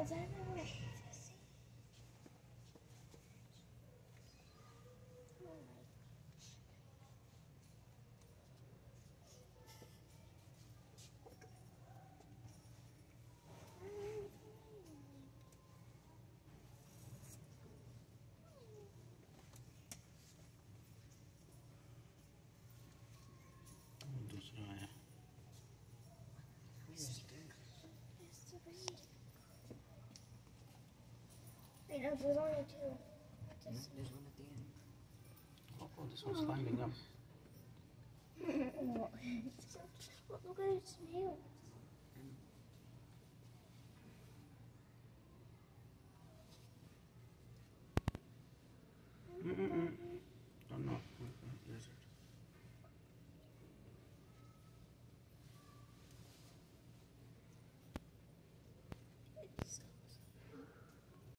What's that? दूसरा आया There's only two. There's one at the end. Oh, this one's climbing up. Look at its nail.